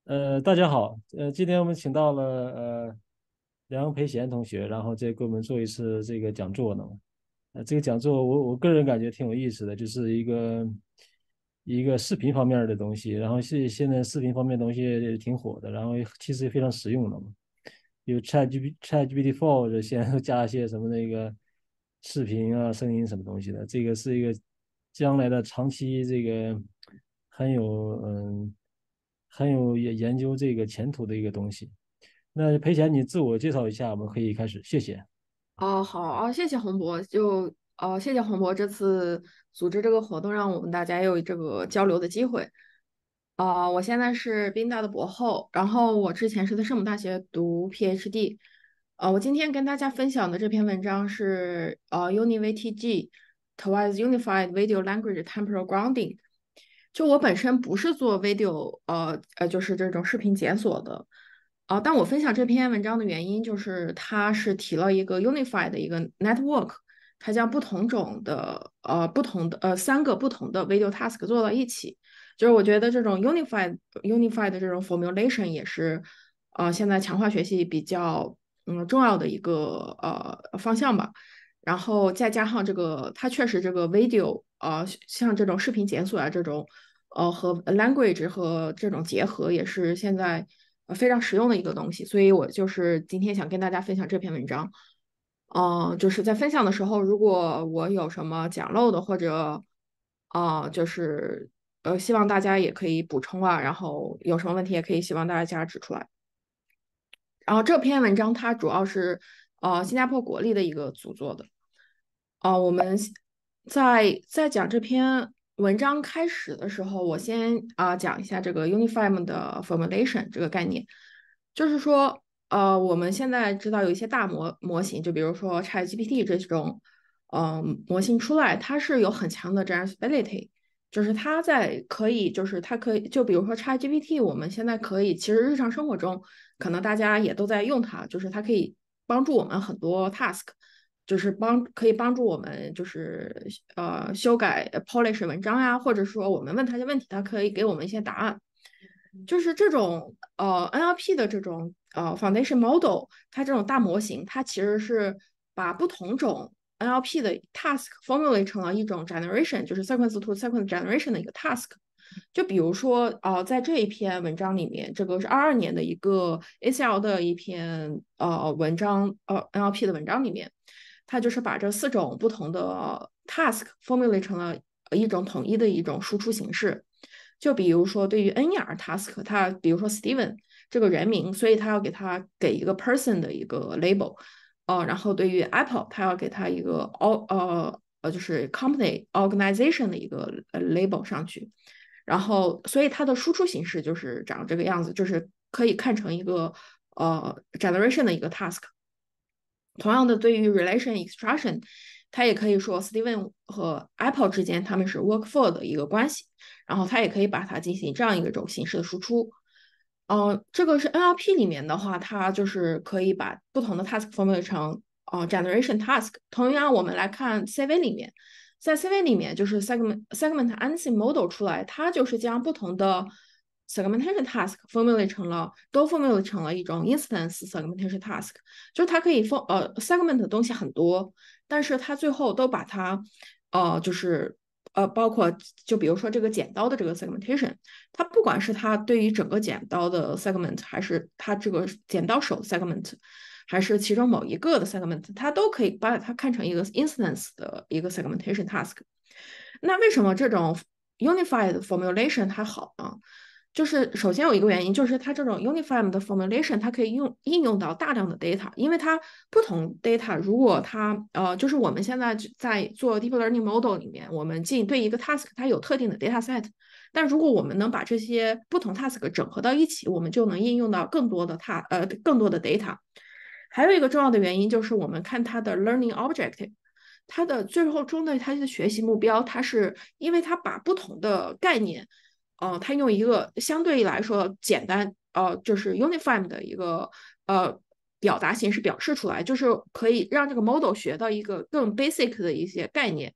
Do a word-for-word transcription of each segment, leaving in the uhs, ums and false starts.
呃，大家好，呃，今天我们请到了呃梁培贤同学，然后再给我们做一次这个讲座呢。呃，这个讲座我我个人感觉挺有意思的，就是一个一个视频方面的东西，然后是现在视频方面的东西挺火的，然后其实也非常实用的嘛。有 ChatGPT ChatGPT four 的，现在都加一些什么那个视频啊、声音什么东西的，这个是一个将来的长期这个很有嗯很有研研究这个前途的一个东西。那裴贤，你自我介绍一下，我们可以开始，谢谢。 哦，好啊，谢谢洪博，就哦，谢谢洪博这次组织这个活动，让我们大家有这个交流的机会。啊、我现在是宾大的博后，然后我之前是在圣母大学读 PhD。呃，我今天跟大家分享的这篇文章是呃 UniVTG towards Unified Video Language Temporal Grounding。就我本身不是做 video，呃呃，就是这种视频检索的。啊、但我分享这篇文章的原因就是它是提了一个 unified 的一个 network，它将不同种的呃不同的呃三个不同的 video task 做到一起。就是我觉得这种 unified unified 的这种 formulation 也是呃现在强化学习比较嗯重要的一个呃方向吧。然后再加上这个，它确实这个 video，呃，像这种视频检索啊，这种，呃，和 language 和这种结合，也是现在呃非常实用的一个东西。所以我就是今天想跟大家分享这篇文章。呃，就是在分享的时候，如果我有什么讲漏的，或者，呃，就是呃，希望大家也可以补充啊，然后有什么问题也可以希望大家指出来。然后这篇文章它主要是呃新加坡国立的一个组做的。哦，我们在在讲这篇文章开始的时候，我先啊、讲一下这个 Unified 的 formulation 这个概念。就是说，呃，我们现在知道有一些大模模型，就比如说 ChatGPT 这种，嗯、模型出来，它是有很强的 generalizability，就是它在可以，就是它可以，就比如说 ChatGPT，我们现在可以，其实日常生活中可能大家也都在用它，就是它可以帮助我们很多 task。就是帮可以帮助我们，就是呃修改呃 polish 文章呀，或者说我们问他一些问题，他可以给我们一些答案。就是这种呃 N L P 的这种呃 foundation model，它这种大模型，它其实是把不同种 N L P 的 task formulate 成了一种 generation，就是 sequence to sequence generation 的一个 task。就比如说，呃，在这一篇文章里面，这个是二二年的一个 A C L 的一篇呃文章，呃 N L P 的文章里面，它就是把这四种不同的 task formulate 成了一种统一的一种输出形式。就比如说，对于 N E R task，它比如说 Steven 这个人名，所以他要给他给一个 person 的一个 label。呃，然后对于 Apple，他要给他一个 o 呃呃就是 company organization 的一个呃 label 上去。然后所以它的输出形式就是长这个样子，就是可以看成一个呃 generation 的一个 task。同样的，对于 relation extraction，它也可以说 Steven 和 Apple 之间他们是 work for 的一个关系，然后它也可以把它进行这样一个种形式的输出。嗯、呃，这个是 N L P 里面的话，它就是可以把不同的 task formulate 成呃 generation task。同样，我们来看 C V 里面，在 C V 里面就是 segment segment ANSI model 出来，它就是将不同的 segmentation task formulate 成了都 formulate 成了一种 instance segmentation task。就是它可以 for 呃 segment 的东西很多，但是它最后都把它呃就是呃包括就比如说这个剪刀的这个 segmentation，它不管是它对于整个剪刀的 segment，还是它这个剪刀手 segment，还是其中某一个的 segment，它都可以把它看成一个 instance 的一个 segmentation task。那为什么这种 unified formulation 它好呢？就是首先有一个原因，就是它这种 unified 的 formulation，它可以用应用到大量的 data，因为它不同 data，如果它呃，就是我们现在在做 deep learning model 里面，我们进对一个 task 它有特定的 data set，但如果我们能把这些不同 task 整合到一起，我们就能应用到更多的 ta 呃更多的 data。还有一个重要的原因就是我们看它的 learning objective，它的最后中的它的学习目标，它是因为它把不同的概念，呃，它用一个相对来说简单，呃，就是 uniform 的一个呃表达形式表示出来，就是可以让这个 model 学到一个更 basic 的一些概念。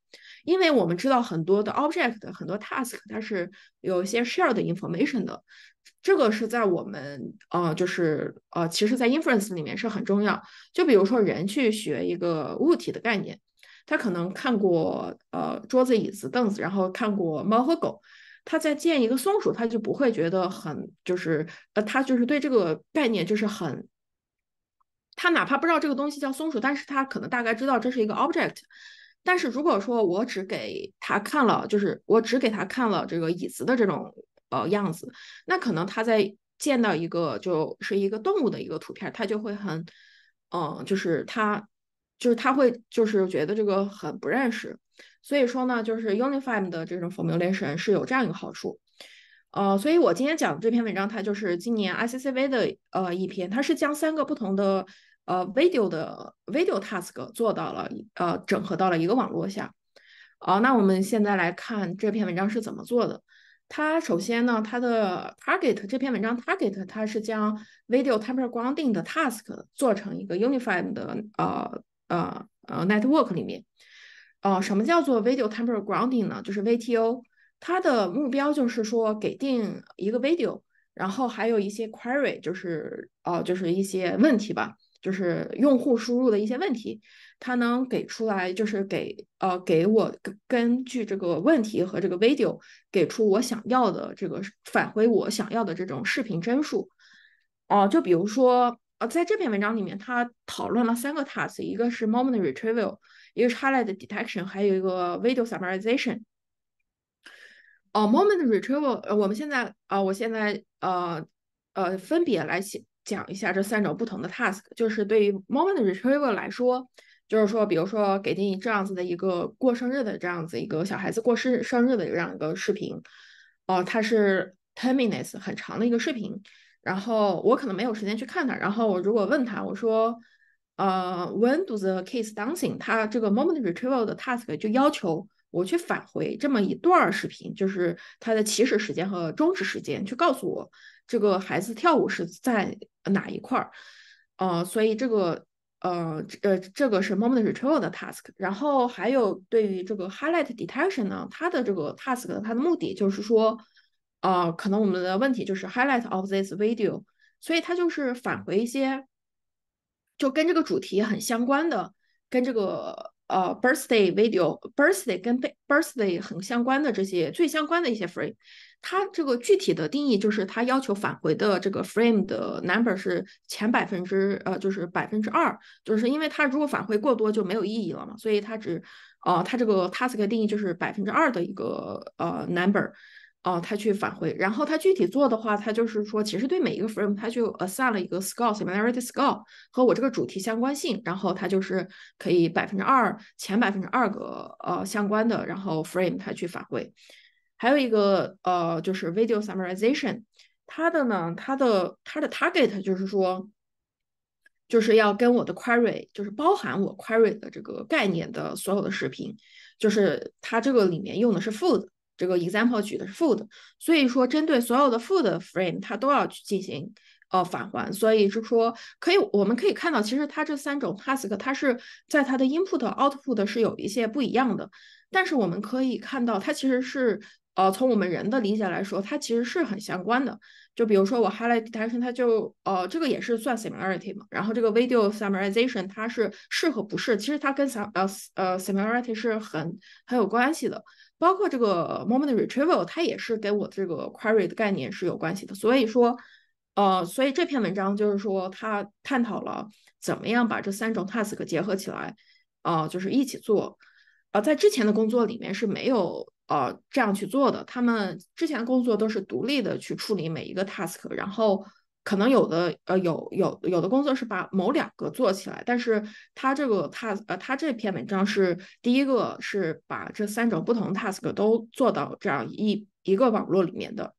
因为我们知道很多的 object、很多 task 它是有一些 shared information 的，这个是在我们呃就是呃其实在 inference 里面是很重要。就比如说人去学一个物体的概念，他可能看过呃桌子、椅子、凳子，然后看过猫和狗。他在见一个松鼠，他就不会觉得很就是呃，他就是对这个概念就是很他哪怕不知道这个东西叫松鼠，但是他可能大概知道这是一个 object。但是如果说我只给他看了，就是我只给他看了这个椅子的这种呃样子，那可能他在见到一个就是一个动物的一个图片，他就会很，嗯、呃就是他就是他会就是觉得这个很不认识。所以说呢，就是 Unified 的这种 formulation 是有这样一个好处。呃，所以我今天讲的这篇文章，它就是今年 I C C V 的呃一篇，它是将三个不同的呃 video 的 video task 做到了呃整合到了一个网络下。啊、那我们现在来看这篇文章是怎么做的。它首先呢，它的 target 这篇文章 target 它是将 video temporal grounding 的 task 做成一个 unified 的呃呃呃 network 里面。呃，什么叫做 video temporal grounding 呢？就是 V T O。它的目标就是说给定一个 video，然后还有一些 query，就是呃就是一些问题吧，就是用户输入的一些问题，它能给出来，就是给呃给我根据这个问题和这个 video 给出我想要的这个返回我想要的这种视频帧数。哦、呃就比如说呃在这篇文章里面，它讨论了三个 task，一个是 moment retrieval，一个是 highlight detection，还有一个 video summarization。哦，moment retrieval，呃，我们现在啊、呃我现在呃呃分别来讲讲一下这三种不同的 task。就是对于 moment retrieval 来说，就是说，比如说给定这样子的一个过生日的这样子一个小孩子过生生日的这样一个视频，哦、它是 ten minutes 很长的一个视频，然后我可能没有时间去看它，然后我如果问他，我说。呃，when do the kids dancing？它这个 moment retrieval 的 task 就要求我去返回这么一段视频，就是它的起始时间和终止时间，去告诉我这个孩子跳舞是在哪一块儿。呃，所以这个呃呃这个是 moment retrieval 的 task。然后还有对于这个 highlight detection 呢，它的这个 task 它的目的就是说，呃，可能我们的问题就是 highlight of this video，所以它就是返回一些。就跟这个主题很相关的，跟这个呃 birthday video birthday 跟 birthday 很相关的这些最相关的一些 frame，它这个具体的定义就是它要求返回的这个 frame 的 number 是前百分之呃就是百分之二，就是因为它如果返回过多就没有意义了嘛，所以它只呃它这个 task 定义就是百分之二的一个呃 number。哦，他去返回，然后他具体做的话，他就是说，其实对每一个 frame，他就 assign 了一个 score similarity score 和我这个主题相关性，然后它就是可以百分之二前百分之二个呃相关的，然后 frame 它去返回。还有一个呃就是 video summarization，它的呢，它的它的 target 就是说。就是要跟我的 query，就是包含我 query 的这个概念的所有的视频，就是它这个里面用的是 food，这个 example 举的是 food，所以说针对所有的 food frame，它都要去进行呃返还。所以就说可以，我们可以看到，其实它这三种 task，它是在它的 input output 是有一些不一样的，但是我们可以看到，它其实是呃从我们人的理解来说，它其实是很相关的。就比如说我 highlight detection，它就呃这个也是算 similarity 嘛，然后这个 video summarization 它是是和不是，其实它跟 s 呃呃 similarity 是很很有关系的，包括这个 moment retrieval，它也是跟我这个 query 的概念是有关系的，所以说呃所以这篇文章就是说它探讨了怎么样把这三种 task 结合起来，啊、呃、就是一起做。呃，在之前的工作里面是没有呃这样去做的，他们之前的工作都是独立的去处理每一个 task，然后可能有的呃有有有的工作是把某两个做起来，但是他这个 task 呃他这篇文章是第一个是把这三种不同 task 都做到这样一一个网络里面的。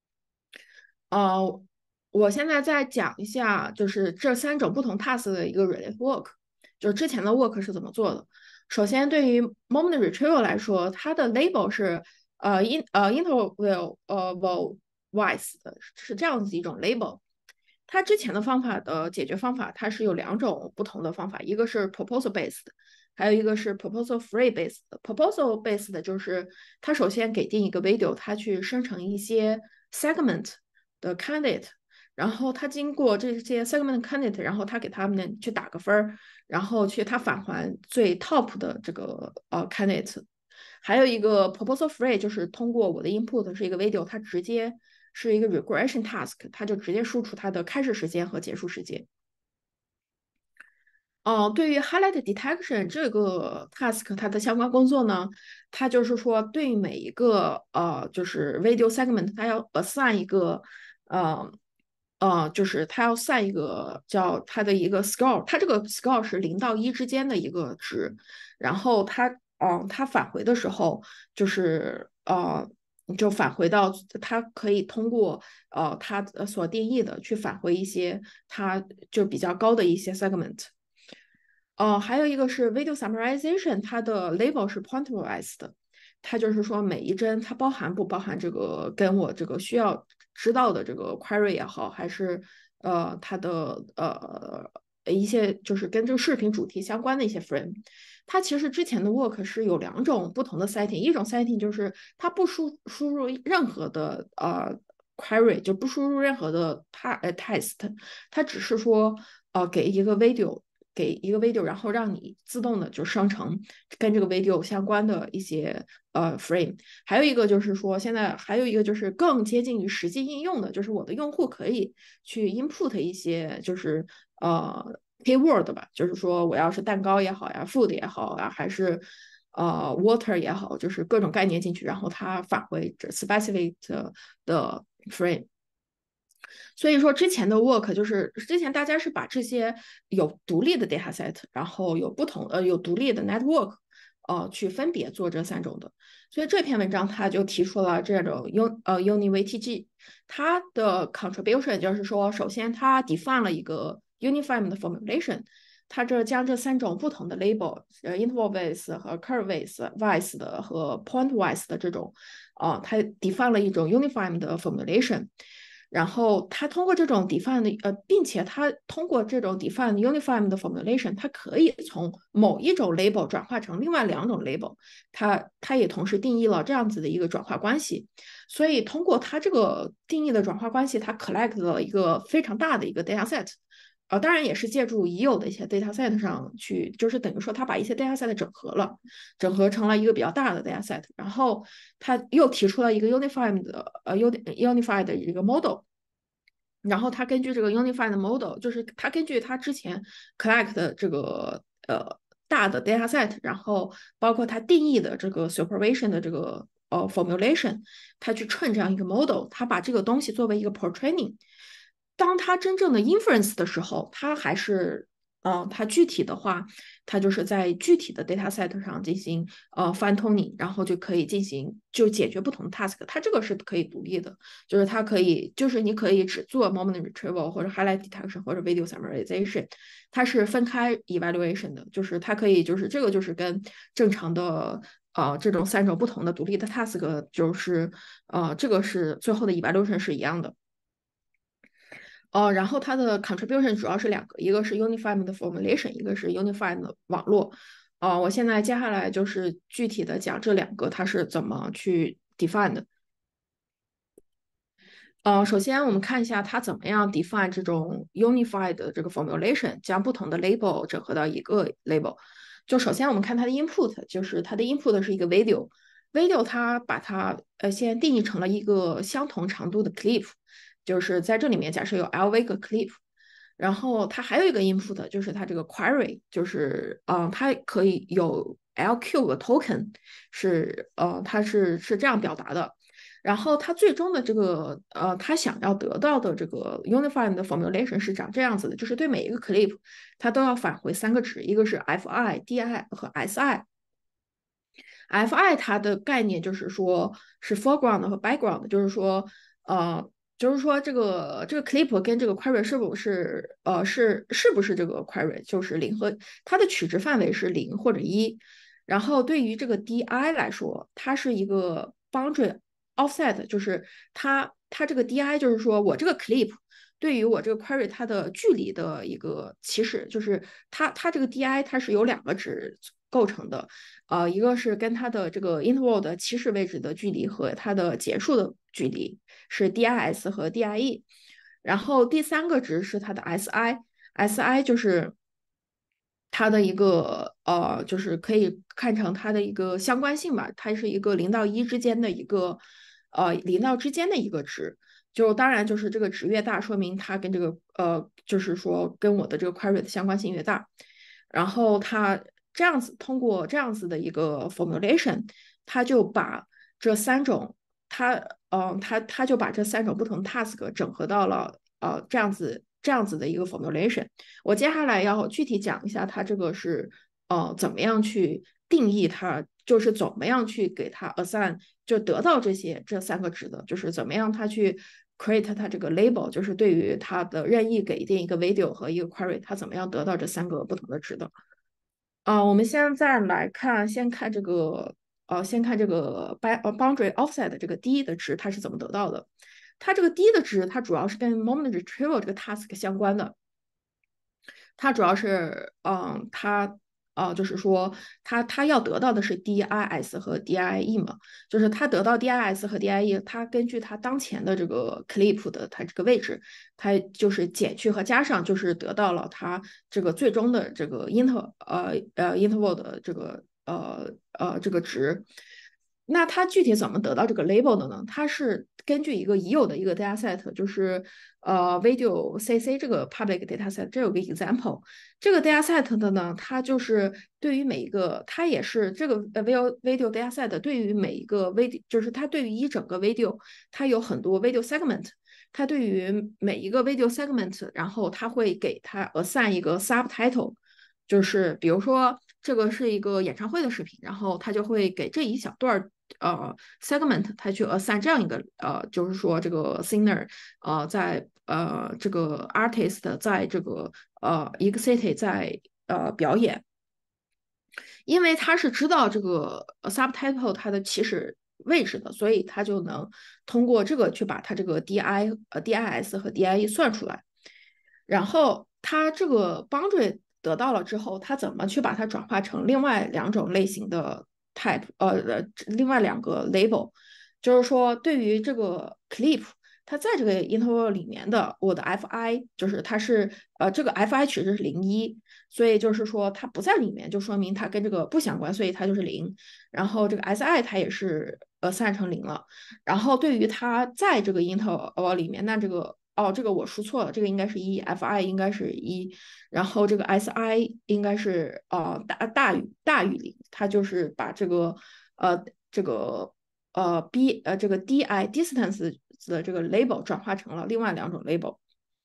呃，我现在再讲一下，就是这三种不同 task 的一个 related work，就是之前的 work 是怎么做的。首先，对于 moment retrieval 来说，它的 label 是呃 in 呃 interval 呃 val wise 的，是这样子一种 label。它之前的方法的解决方法，它是有两种不同的方法，一个是 proposal based， 还有一个是 proposal free based。proposal based 的就是它首先给定一个 video，它去生成一些 segment 的 candidate，然后它经过这些 segment candidate，然后它给他们去打个分儿，然后去它返还最 top 的这个呃 candidate。还有一个 proposal free，就是通过我的 input 是一个 video，它直接是一个 regression task，它就直接输出它的开始时间和结束时间。哦，对于 highlight detection 这个 task，它的相关工作呢，它就是说对每一个呃，就是 video segment，它要 assign 一个呃呃，就是它要 assign 一个叫它的一个 score，它这个 score 是零到一之间的一个值，然后它嗯、呃，它返回的时候就是呃。就返回到它可以通过呃它所定义的去返回一些它就比较高的一些 segment。哦，还有一个是 video summarization，它的 label 是 pointwise 的，它就是说每一帧它包含不包含这个跟我这个需要知道的这个 query 也好，还是呃它的呃一些就是跟这个视频主题相关的一些 frame。它其实之前的 work 是有两种不同的 setting，一种 setting 就是它不输输入任何的呃 query，就不输入任何的 t 呃 test，它只是说呃给一个 video。给一个 video，然后让你自动的就生成跟这个 video 相关的一些呃 frame。还有一个就是说，现在还有一个就是更接近于实际应用的，就是我的用户可以去 input 一些就是呃 keyword 吧，就是说我要是蛋糕也好呀，food 也好啊，还是呃 water 也好，就是各种概念进去，然后它返回这 specific 的 frame。所以说之前的 work 就是之前大家是把这些有独立的 data set，然后有不同呃有独立的 network，呃去分别做这三种的。所以这篇文章他就提出了这种 U 呃 UniVTG，它的 contribution 就是说，首先它 define 了一个 uniform 的 formulation。它这将这三种不同的 label，呃，interval wise 和 curve wise wise 的和 point wise 的这种，呃，它 define 了一种 uniform 的 formulation。然后它通过这种 define 的呃，并且它通过这种 define uniform 的 formulation，它可以从某一种 label 转化成另外两种 label，它它也同时定义了这样子的一个转化关系。所以通过它这个定义的转化关系，它 collect 了一个非常大的一个 data set。呃，当然也是借助已有的一些 data set 上去，就是等于说它把一些 data set 整合了，整合成了一个比较大的 data set，然后它又提出了一个 unified 的呃 unified 的一个 model。然后它根据这个 unified model，就是它根据它之前 collect 的这个呃大的 data set，然后包括它定义的这个 supervision 的这个呃 formulation，它去 train 这样一个 model，它把这个东西作为一个 pro training。当它真正的 inference 的时候，它还是呃，它具体的话，它就是在具体的 data set 上进行呃 fine tuning，然后就可以进行就解决不同的 task。它这个是可以独立的，就是它可以，就是你可以只做 moment retrieval 或者 highlight detection 或者 video summarization，它是分开 evaluation 的，就是它可以就是这个就是跟正常的呃这种三种不同的独立的 task，就是呃这个是最后的 evaluation 是一样的。呃，然后它的 contribution 主要是两个，一个是 unified 的 formulation，一个是 unified 的网络。呃，我现在接下来就是具体的讲这两个它是怎么去 define 的。呃，首先我们看一下它怎么样 define 这种 unified 的这个 formulation，将不同的 label 整合到一个 label。就首先我们看它的 input，就是它的 input 是一个 video，video 它把它呃先定义成了一个相同长度的 clip，就是在这里面假设有 L V 个 clip，然后它还有一个 input，就是它这个 query，就是嗯、呃它可以有 L Q 个 token，是呃它是是这样表达的。然后它最终的这个呃，它想要得到的这个 unified 的 formulation 是长这样子的，就是对每一个 clip，它都要返回三个值，一个是 fi、di 和 si。fi 它的概念就是说是 foreground 和 background，就是说呃，就是说这个这个 clip 跟这个 query 是不是呃是是不是这个 query，就是零和它的取值范围是零或者一。然后对于这个 di 来说，它是一个 boundary offset，就是它它这个 di 就是说我这个 clip 对于我这个 query 它的距离的一个起始，就是它它这个 di 它是有两个值， 构成的，呃，一个是跟它的这个 interval 的起始位置的距离和它的结束的距离是 dis 和 die，然后第三个值是它的 si，si 就是它的一个呃，就是可以看成它的一个相关性吧，它是一个零到一之间的一个呃零到之间的一个值。就当然就是这个值越大，说明它跟这个呃，就是说跟我的这个 query 的相关性越大。然后它这样子通过这样子的一个 formulation，它就把这三种它嗯、呃、它它就把这三种不同 task 整合到了呃这样子这样子的一个 formulation。我接下来要具体讲一下它这个是呃怎么样去定义它，就是怎么样去给它 assign，就得到这些这三个值的，就是怎么样它去 create 它这个 label，就是对于它的任意给定一个 video 和一个 query，它怎么样得到这三个不同的值的。啊、呃我们现在来看，先看这个呃，先看这个 boundary offset 的这个 d 的值它是怎么得到的。它这个 d 的值，它主要是跟 moment retrieval 这个 task 相关的。它主要是，嗯，它，呃，就是说，它它要得到的是 dis 和 die 嘛，就是它得到 dis 和 die，它根据它当前的这个 clip 的它这个位置，它就是减去和加上，就是得到了它这个最终的这个 inter 呃呃 interval 的这个呃呃这个值。那它具体怎么得到这个 label 的呢？它是根据一个已有的一个 dataset，就是呃 video C C 这个 public dataset，这有个 example。这个 dataset 的呢，它就是对于每一个，它也是这个呃 video video dataset 对于每一个 video，就是它对于一整个 video，它有很多 video segment。它对于每一个 video segment，然后它会给它 assign 一个 subtitle，就是比如说这个是一个演唱会的视频，然后它就会给这一小段呃 segment，它去 assign 这样一个呃，就是说这个 singer 呃在呃这个 artist 在这个呃一个 city 在呃表演，因为他是知道这个 subtitle 它的起始位置的，所以他就能通过这个去把它这个 di 呃 dis 和 die 算出来。然后它这个 boundary 得到了之后，它怎么去把它转化成另外两种类型的 type，呃呃，另外两个 label，就是说对于这个 clip，它在这个 interval 里面的我的 fi，就是它是呃这个 fi 取值是零一，所以就是说它不在里面，就说明它跟这个不相关，所以它就是零。然后这个 si 它也是呃散成零了。然后对于它在这个 interval 里面，那这个哦，这个我输错了，这个应该是一，fi 应该是一，然后这个 si 应该是呃大大于大于零，它就是把这个呃这个呃 b 呃这个 di distance 的这个 label 转化成了另外两种 label。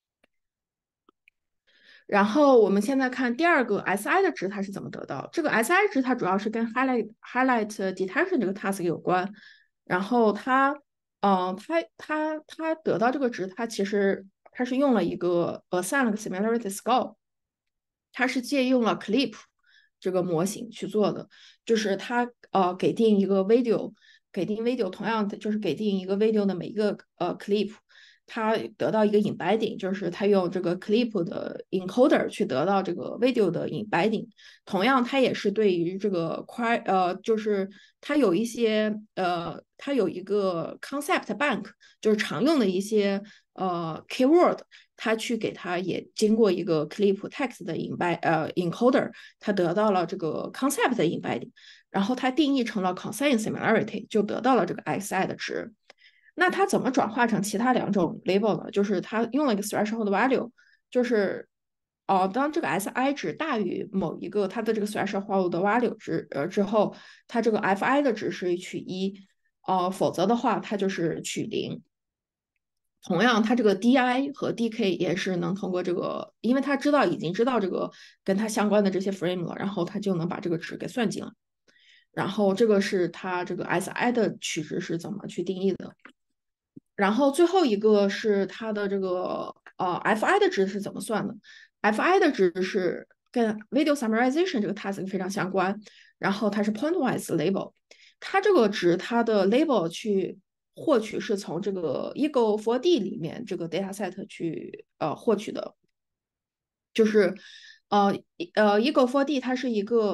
然后我们现在看第二个 si 的值它是怎么得到？这个 si 值它主要是跟 highlight highlight detection 这个 task 有关。然后它，嗯、呃，它它它得到这个值，它其实它是用了一个 assign 了个 similarity score，它是借用了 clip 这个模型去做的，就是它呃给定一个 video，给定 video，同样的就是给定一个 video 的每一个呃 clip。它得到一个 embedding，就是它用这个 clip 的 encoder 去得到这个 video 的 embedding。同样，它也是对于这个快呃，就是它有一些呃，它有一个 concept bank，就是常用的一些呃 keyword，它去给它也经过一个 clip text 的 embed 呃 encoder，它得到了这个 concept 的 embedding，然后它定义成了 consent similarity，就得到了这个 xi 的值。那它怎么转化成其他两种 label 呢？就是它用了一个 threshold value，就是哦，当这个 si 值大于某一个它的这个 threshold value 值呃之后，它这个 fi 的值是取一，哦、呃，否则的话它就是取零。同样，它这个 di 和 dk 也是能通过这个，因为它知道已经知道这个跟它相关的这些 frame 了，然后它就能把这个值给算进来。然后这个是它这个 si 的取值是怎么去定义的。然后最后一个是它的这个呃 fi 的值是怎么算的？fi 的值是跟 video summarization 这个 task 非常相关，然后它是 pointwise label，它这个值它的 label 去获取是从这个 eagle four D 里面这个 dataset 去呃获取的，就是呃呃 eagle four D 它是一个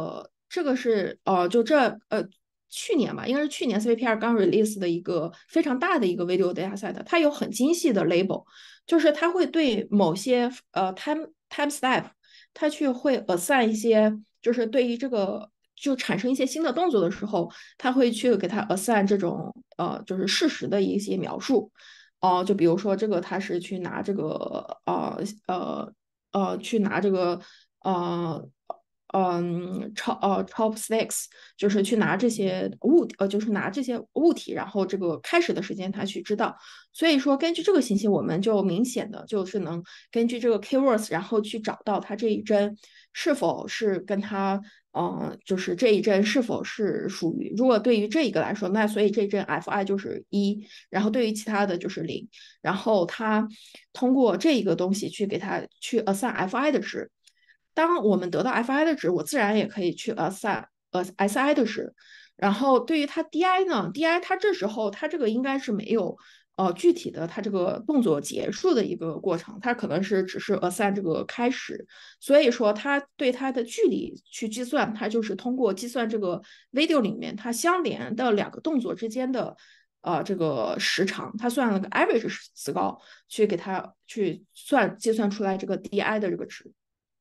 这个是呃，就这呃去年吧，应该是去年 C V P R 刚 release 的一个非常大的一个 video dataset，它有很精细的 label，就是它会对某些呃 time time step，它去会 assign 一些，就是对于这个就产生一些新的动作的时候，它会去给它 assign 这种呃就是事实的一些描述。哦、呃就比如说这个他是去拿这个呃呃呃去拿这个呃嗯超呃 chopsticks，就是去拿这些物呃就是拿这些物体，然后这个开始的时间他去知道。所以说根据这个信息，我们就明显的就是能根据这个 keywords，然后去找到它这一帧是否是跟它嗯，呃就是这一帧是否是属于，如果对于这一个来说，那所以这一帧 F I 就是一，然后对于其他的就是零，然后它通过这一个东西去给它去 assign F I 的值。当我们得到 F I 的值，我自然也可以去 assign 呃 S I 的值。然后对于它 D I 呢，D I 它这时候它这个应该是没有呃具体的它这个动作结束的一个过程，它可能是只是 assign 这个开始，所以说它对它的距离去计算，它就是通过计算这个 video 里面它相连的两个动作之间的呃这个时长，它算了个 average 词高，去给它去算计算出来这个 D I 的这个值。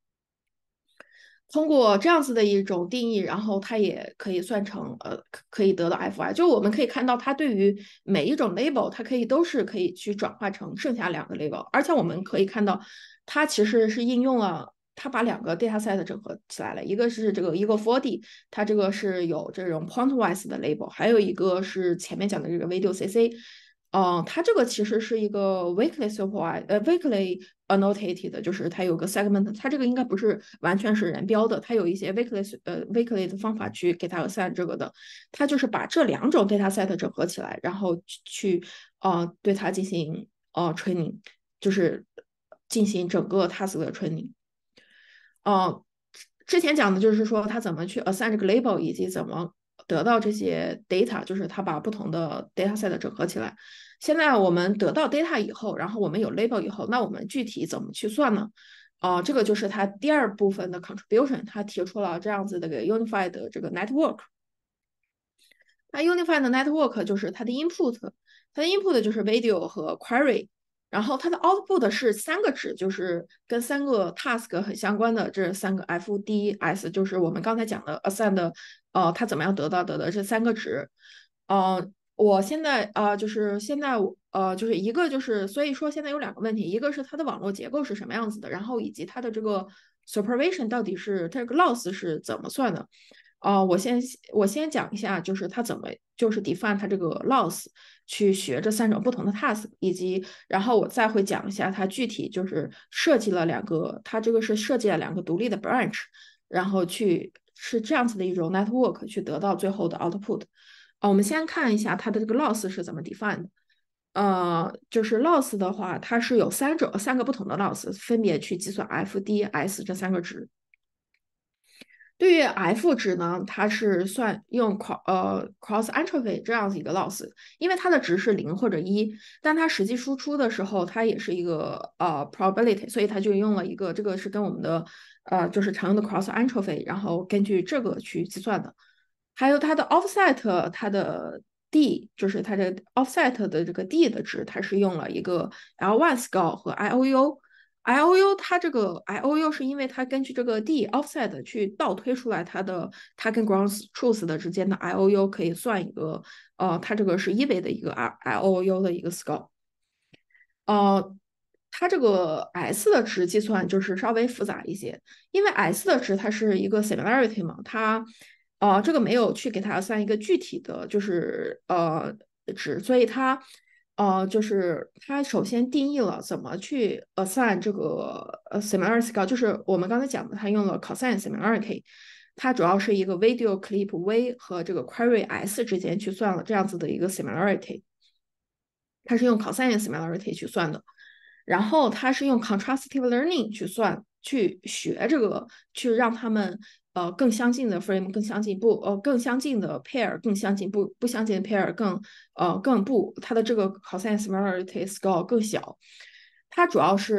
通过这样子的一种定义，然后它也可以算成呃，可以得到 F I。就我们可以看到，它对于每一种 label，它可以都是可以去转化成剩下两个 label。而且我们可以看到，它其实是应用了，它把两个 dataset 整合起来了。一个是这个 Eagle 四 D，它这个是有这种 pointwise 的 label，还有一个是前面讲的这个 video C C。嗯，它这个其实是一个 weekly supervised，呃，weekly annotated，就是它有个 segment，它这个应该不是完全是人标的，它有一些 weekly 呃 weekly 的方法去给它 assign 这个的，它就是把这两种 data set 整合起来，然后去呃对它进行呃 training，就是进行整个 task 的 training。呃，之前讲的就是说他怎么去 assign 这个 label，以及怎么得到这些 data，就是他把不同的 data set 整合起来。现在我们得到 data 以后，然后我们有 label 以后，那我们具体怎么去算呢？啊、呃这个就是他第二部分的 contribution，他提出了这样子的一个 unified 的这个 network。那 unified network 就是它的 input，它的 input 就是 video 和 query，然后它的 output 是三个值，就是跟三个 task 很相关的这三个 F D S，就是我们刚才讲的 assign 的，呃，它怎么样得到的的这三个值。呃，我现在呃就是现在呃就是一个就是，所以说现在有两个问题，一个是它的网络结构是什么样子的，然后以及它的这个 supervision 到底是它这个 loss 是怎么算的。哦，我先我先讲一下，就是它怎么就是 define 它这个 loss，去学这三种不同的 task，以及然后我再会讲一下它具体就是设计了两个，它这个是设计了两个独立的 branch，然后去是这样子的一种 network 去得到最后的 output。啊，我们先看一下它的这个 loss 是怎么 define 的。呃，就是 loss 的话，它是有三种三个不同的 loss，分别去计算 F、D、S 这三个值。对于 F 值呢，它是算用 cross 呃 cross entropy 这样子一个 loss，因为它的值是零或者一，但它实际输出的时候，它也是一个呃 probability，所以它就用了一个这个是跟我们的呃就是常用的 cross entropy，然后根据这个去计算的。还有它的 offset，它的 d 就是它这个 offset 的这个 d 的值，它是用了一个 L one score 和 I O U。I O U 它这个 I O U 是因为它根据这个 d offset 去倒推出来它的它跟 ground truth 的之间的 I O U 可以算一个呃，它这个是一维的一个 I O U 的一个 score。呃，它这个 S 的值计算就是稍微复杂一些，因为 S 的值它是一个 similarity 嘛，它呃这个没有去给它算一个具体的就是呃值，所以它呃就是它首先定义了怎么去 assign 这个呃 similarity score，就是我们刚才讲的，它用了 cosine similarity。它主要是一个 video clip V 和这个 query S 之间去算了这样子的一个 similarity。它是用 cosine similarity 去算的，然后它是用 contrastive learning 去算，去学这个，去让他们呃更相近的 frame 更相近不呃更相近的 pair 更相近不不相近的 pair 更呃更不，它的这个 cosine similarity score 更小。它主要是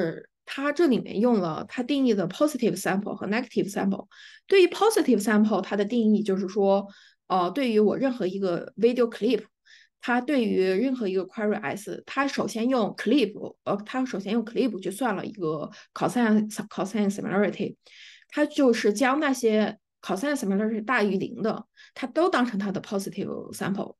它这里面用了它定义的 positive sample 和 negative sample。对于 positive sample，它的定义就是说，呃，对于我任何一个 video clip，它对于任何一个 query s，它首先用 clip，呃，它首先用 clip 去算了一个 cosine cosine similarity，它就是将那些 cosine similarity 大于零的，它都当成它的 positive sample。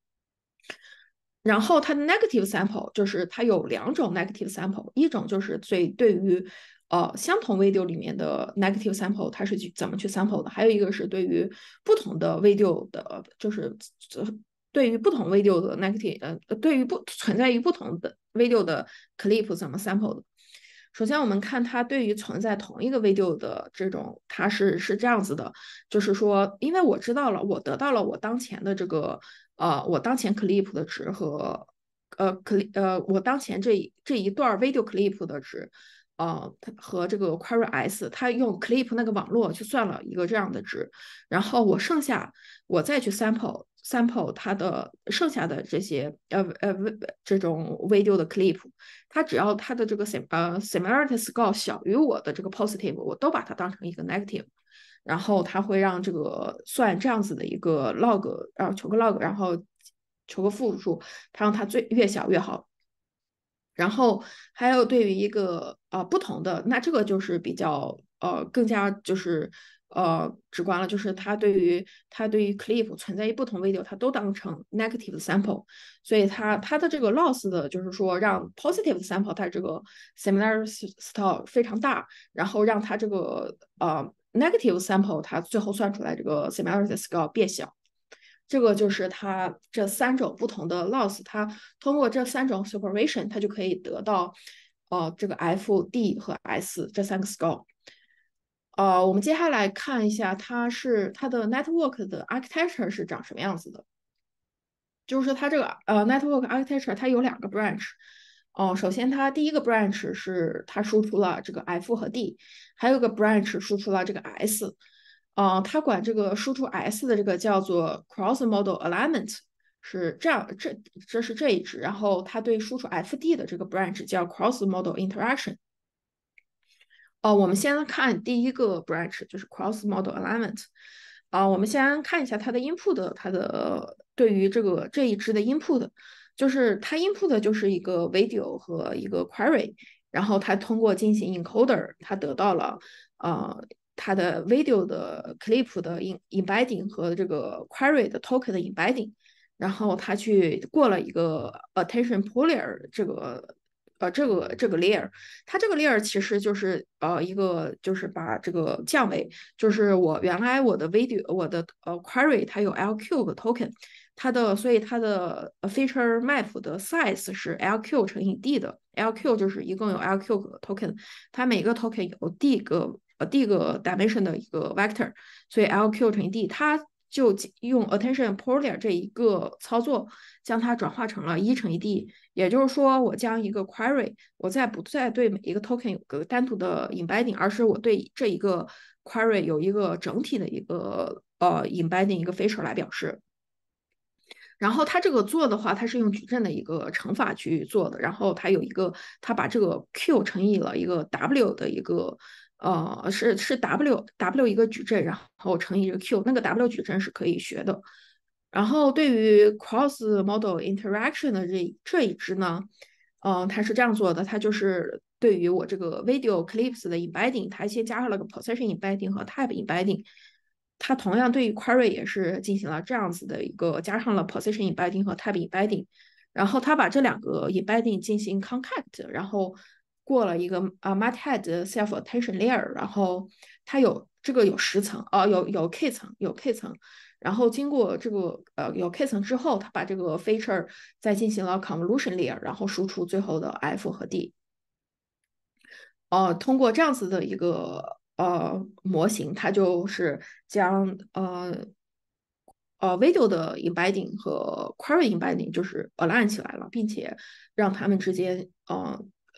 然后它的 negative sample 就是它有两种 negative sample，一种就是对对于呃相同 video 里面的 negative sample，它是去怎么去 sample 的，还有一个是对于不同的 video 的，就是对于不同 video 的 negative，呃，对于不存在于不同的 video 的 clip 怎么 sample 的。首先，我们看它对于存在同一个 video 的这种，它是是这样子的，就是说，因为我知道了，我得到了我当前的这个呃，我当前 clip 的值和呃 clip 呃我当前这这一段 video clip 的值，呃，它和这个 query s，它用 clip 那个网络去算了一个这样的值，然后我剩下我再去 sample sample 它的剩下的这些呃呃这种 video 的 clip。它只要它的这个 sim 呃 similarity score 小于我的这个 positive，我都把它当成一个 negative，然后它会让这个算这样子的一个 log，然后求个 log，然后求个负数，它让它最越小越好。然后还有对于一个呃不同的，那这个就是比较呃更加就是呃直观了，就是它对于它对于 clip 存在于不同 video，它都当成 negative sample，所以它它的这个 loss 的就是说让 positive sample 它这个 similarity score 非常大，然后让它这个呃 negative sample 它最后算出来这个 similarity score 变小。这个就是它这三种不同的 loss，它通过这三种 supervision，它就可以得到呃这个 f、d 和 s 这三个 score。呃，我们接下来看一下它是它的 network 的 architecture 是长什么样子的。就是它这个呃 network architecture 它有两个 branch。哦，首先它第一个 branch 是它输出了这个 f 和 d，还有个 branch 输出了这个 s。呃，它管这个输出 s 的这个叫做 cross model alignment，是这样，这这是这一支，然后它对输出 fd 的这个 branch 叫 cross model interaction。哦，我们先看第一个 branch，就是 cross model alignment。啊、我们先看一下它的 input，它的对于这个这一支的 input，就是它 input 就是一个 video 和一个 query，然后它通过进行 encoder，它得到了呃它的 video 的 clip 的 in embedding 和这个 query 的 token 的 embedding，然后它去过了一个 attention pooler 这个呃这个这个 layer。它这个 layer 其实就是呃一个就是把这个降维，就是我原来我的 video 我的呃 query 它有 L Q 和 token，它的所以它的 feature map 的 size 是 L Q 乘以 d 的，L Q 就是一共有 L Q 个 token，它每个 token 有 d 个呃 d 个 dimension 的一个 vector，所以 L Q 乘以 d，它就用 attention pooler 这一个操作，将它转化成了一乘以 d，也就是说，我将一个 query，我再不再对每一个 token 有个单独的 embedding，而是我对这一个 query 有一个整体的一个呃 embedding 一个 feature 来表示。然后它这个做的话，它是用矩阵的一个乘法去做的，然后它有一个，它把这个 q 乘以了一个 w 的一个，呃，是是 w w 一个矩阵，然后乘以一个 q，那个 w 矩阵是可以学的。然后对于 cross model interaction 的这这一支呢，嗯、呃，它是这样做的，它就是对于我这个 video clips 的 embedding，它先加上了个 position embedding 和 type embedding。它同样对于 query 也是进行了这样子的一个加上了 position embedding 和 type embedding，然后它把这两个 embedding 进行 concact，然后过了一个啊、uh, multi-head self attention layer，然后它有这个有十层，呃，有有 k 层，有 k 层，然后经过这个呃有 k 层之后，它把这个 feature 再进行了 convolution layer，然后输出最后的 f 和 d。呃，通过这样子的一个呃模型，它就是将呃呃 video 的 embedding 和 query embedding 就是 align 起来了，并且让它们之间呃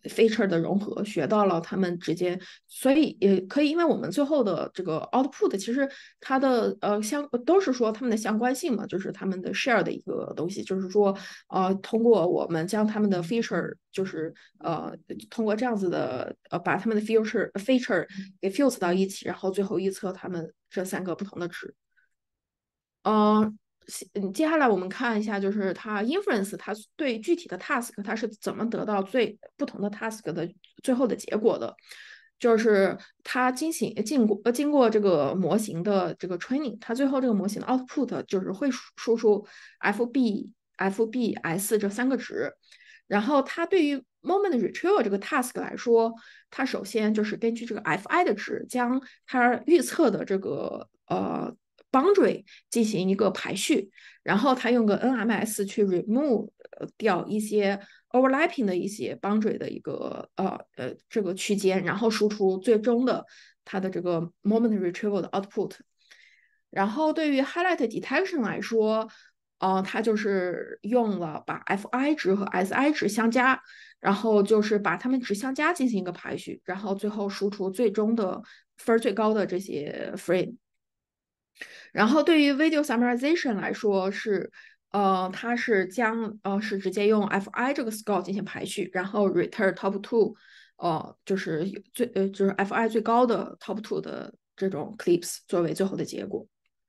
feature 的融合，学到了他们之间，所以也可以，因为我们最后的这个 output 其实它的呃相都是说他们的相关性嘛，就是他们的 share 的一个东西，就是说呃通过我们将他们的 feature 就是呃通过这样子的呃把他们的 feature feature 给 fuse 到一起，然后最后预测他们这三个不同的值。嗯，嗯，接下来我们看一下，就是它 inference 它对具体的 task 它是怎么得到最不同的 task 的最后的结果的，就是它进行经过呃经过这个模型的这个 training，它最后这个模型的 output 就是会输输出 f b f b s 这三个值，然后它对于 moment retrieval 这个 task 来说，它首先就是根据这个 fi 的值，将它预测的这个呃 boundary 进行一个排序，然后它用个 N M S 去 remove 掉一些 overlapping 的一些 boundary 的一个呃呃这个区间，然后输出最终的它的这个 moment retrieval 的 output。然后对于 highlight detection 来说，呃，它就是用了把 fi 值和 si 值相加，然后就是把它们值相加进行一个排序，然后最后输出最终的分最高的这些 frame。然后对于 video summarization 来说是，呃，它是将呃是直接用 fi 这个 score 进行排序，然后 return top two，呃，就是最呃就是 fi 最高的 top two 的这种 clips 作为最后的结果。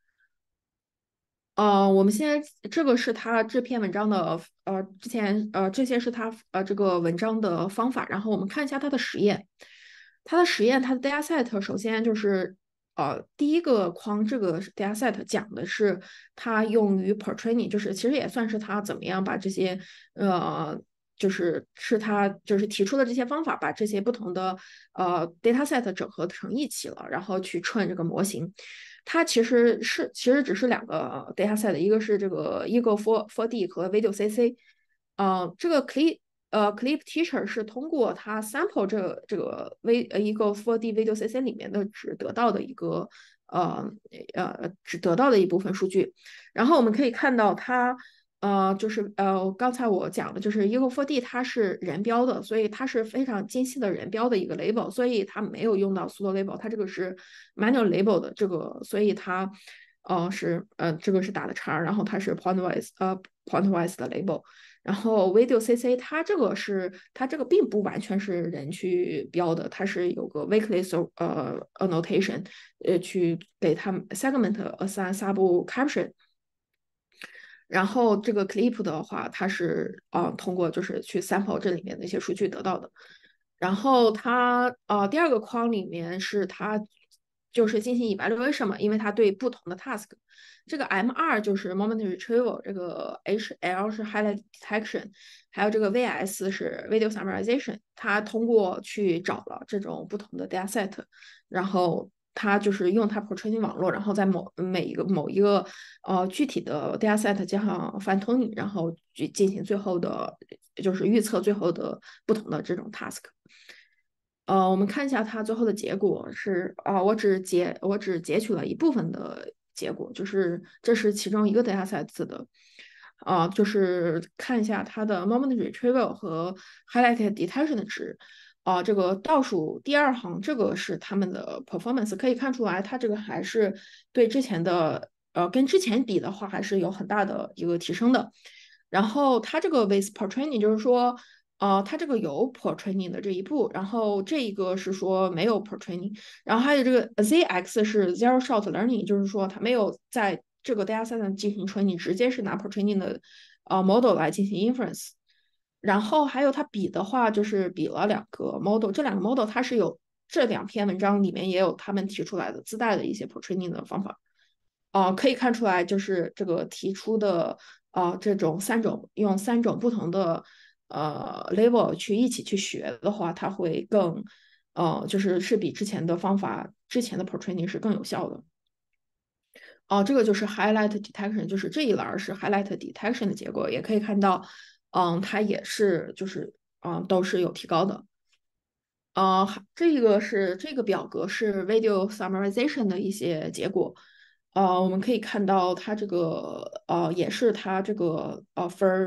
呃，我们现在这个是他这篇文章的呃之前呃这些是他呃这个文章的方法，然后我们看一下他的实验。他的实验，他的 dataset 首先就是呃第一个框这个 dataset 讲的是他用于 per training，就是其实也算是他怎么样把这些呃就是是他就是提出的这些方法，把这些不同的呃 dataset 整合成一起了，然后去 train 这个模型。它其实是其实只是两个 dataset，一个是这个 Eagle for for D 和 Video C C。呃，这个 Clip 呃 Clip Teacher 是通过它 sample 这个这个 V 呃 Eagle for D Video C C 里面的值得到的一个呃呃只得到的一部分数据。然后我们可以看到它。呃，就是呃，刚才我讲的，就是 Eagle for D 它是人标的，所以它是非常精细的人标的一个 label，所以它没有用到 pseudo label，它这个是 manual label 的这个，所以它呃是呃这个是打的叉，然后它是 pointwise 呃 pointwise 的 label，然后 video C C 它这个是它这个并不完全是人去标的，它是有个 weakly so 呃 annotation 呃去给它们 segment assign sub caption。然后这个 clip 的话，它是呃通过就是去 sample 这里面的一些数据得到的。然后它呃第二个框里面是它就是进行 evaluation 嘛，因为它对不同的 task，这个 M 二就是 moment retrieval，这个 H L 是 highlight detection，还有这个 V S 是 video summarization，它通过去找了这种不同的 dataset，然后它就是用它 pre-training 网络，然后在某每一个某一个呃具体的 dataset 加上 fine tuning，然后去进行最后的，就是预测最后的不同的这种 task。呃，我们看一下它最后的结果是，啊、呃我只截我只截取了一部分的结果，就是这是其中一个 dataset 的，啊、呃就是看一下它的 moment retrieval 和 highlight detection 的值，啊、呃这个倒数第二行这个是他们的 performance，可以看出来它这个还是对之前的，呃，跟之前比的话还是有很大的一个提升的。然后它这个 with per training 就是说。呃，它这个有 per training 的这一步，然后这一个是说没有 per training，然后还有这个 Z X 是 zero shot learning，就是说它没有在这个 dataset 上进行 training，直接是拿 per training 的呃 model 来进行 inference。然后还有它比的话，就是比了两个 model，这两个 model 它是有这两篇文章里面也有他们提出来的自带的一些 per training 的方法。呃，可以看出来，就是这个提出的呃这种三种用三种不同的呃 level 去一起去学的话，它会更呃就是是比之前的方法之前的 pre-training 是更有效的。哦、这个就是 highlight detection，就是这一栏是 highlight detection 的结果，也可以看到，嗯，它也是就是嗯都是有提高的。呃，这个是这个表格是 video summarization 的一些结果。呃，我们可以看到它这个呃也是它这个呃分儿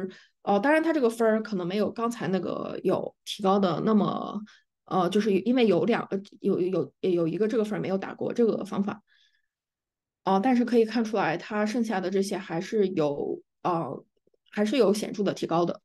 呃，当然它这个分儿可能没有刚才那个有提高的那么，呃，就是因为有两个有有有一个这个分儿没有打过这个方法，呃，但是可以看出来它剩下的这些还是有呃还是有显著的提高的。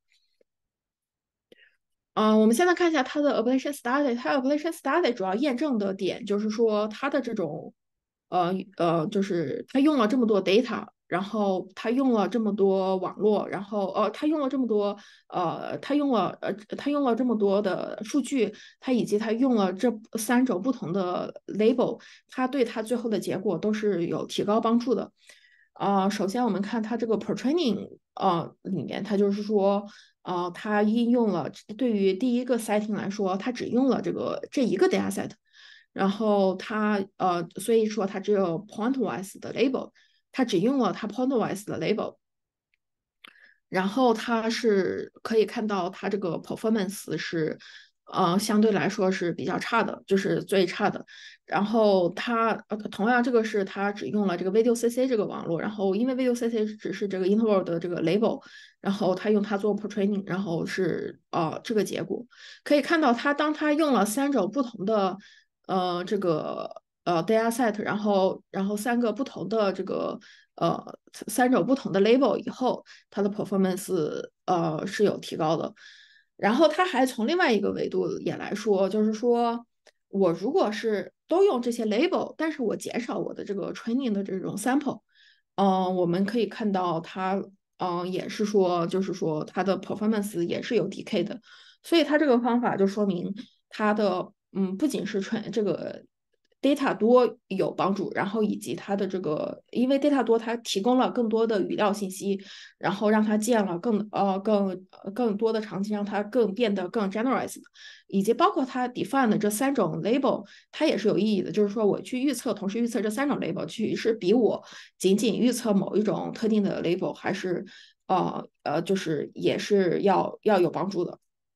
嗯，我们现在看一下它的 ablation study，它 ablation study 主要验证的点就是说它的这种，呃呃，就是它用了这么多 data，然后它用了这么多网络，然后呃，它用了这么多，呃，它用了呃，它用了这么多的数据，它以及它用了这三种不同的 label，它对它最后的结果都是有提高帮助的。啊、首先我们看它这个 per training，呃，里面它就是说。呃，它应用了对于第一个 setting 来说，它只用了这个这一个 data set，然后它呃，所以说它只有 pointwise 的 label，它只用了它 pointwise 的 label，然后它是可以看到它这个 performance 是，呃，相对来说是比较差的，就是最差的。然后它呃，同样这个是它只用了这个 Video C C 这个网络，然后因为 Video C C 只是这个 interval 的这个 label，然后它用它做 pre-training，然后是呃这个结果。可以看到它当它用了三种不同的呃这个呃 data set，然后然后三个不同的这个呃三种不同的 label 以后，它的 performance 呃是有提高的。然后它还从另外一个维度也来说，就是说我如果是都用这些 label，但是我减少我的这个 training 的这种 sample，嗯、呃我们可以看到它，嗯、呃也是说，就是说它的 performance 也是有 decay 的。所以它这个方法就说明它的嗯，不仅是纯这个 data 多有帮助，然后以及它的这个，因为 data 多，它提供了更多的语料信息，然后让它建了更呃更呃更多的场景，让它更变得更 generalized，以及包括它 define 的这三种 label，它也是有意义的。就是说，我去预测，同时预测这三种 label，去是比我仅仅预测某一种特定的 label，还是呃呃，就是也是要要有帮助的。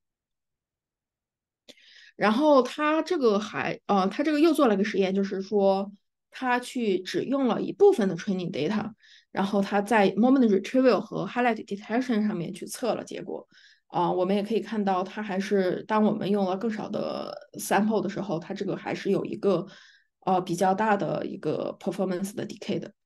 然后他这个还呃，他这个又做了个实验，就是说他去只用了一部分的 training data，然后他在 moment retrieval 和 highlight detection 上面去测了结果。啊、我们也可以看到，它还是当我们用了更少的 sample 的时候，它这个还是有一个呃比较大的一个 performance 的 decay 的。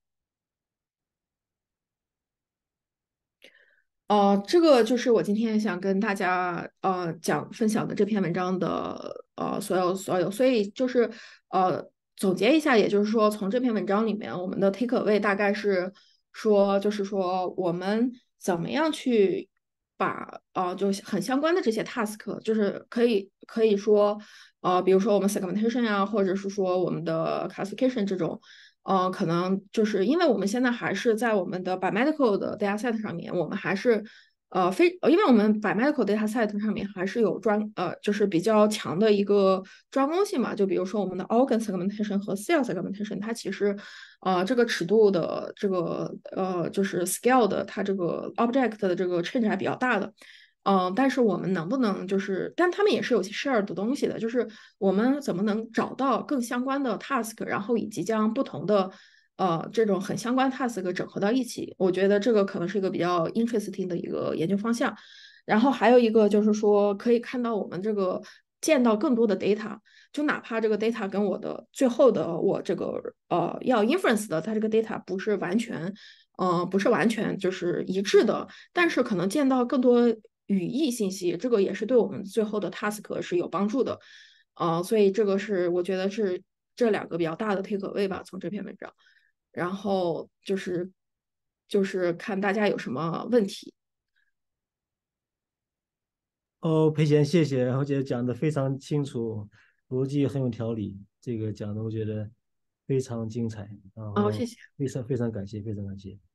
呃，这个就是我今天想跟大家呃讲分享的这篇文章的呃所有所有，所以就是呃总结一下，也就是说从这篇文章里面，我们的 take away 大概是说，就是说我们怎么样去把呃就很相关的这些 task，就是可以可以说呃比如说我们 segmentation 啊，或者是说我们的 classification 这种。呃，可能就是因为我们现在还是在我们的 biomedical 的 dataset 上面，我们还是呃非，呃因为我们 biomedical dataset 上面还是有专呃，就是比较强的一个专攻性嘛。就比如说我们的 organ segmentation 和 cell segmentation，它其实呃这个尺度的这个呃就是 scale 的它这个 object 的这个 change 还比较大的。嗯，但是我们能不能就是，但他们也是有些 share 的东西的，就是我们怎么能找到更相关的 task，然后以及将不同的呃这种很相关 task 整合到一起，我觉得这个可能是一个比较 interesting 的一个研究方向。然后还有一个就是说，可以看到我们这个见到更多的 data，就哪怕这个 data 跟我的最后的我这个呃要 inference 的，它这个 data 不是完全。呃，不是完全就是一致的，但是可能见到更多语义信息，这个也是对我们最后的 task 是有帮助的。呃，所以这个是我觉得是这两个比较大的 take away 吧，从这篇文章。然后就是就是看大家有什么问题。 哦，裴贤，谢谢，我觉得讲的非常清楚，逻辑很有条理，这个讲的我觉得非常精彩，然哦， 后谢谢。 非常非常感谢，非常感谢。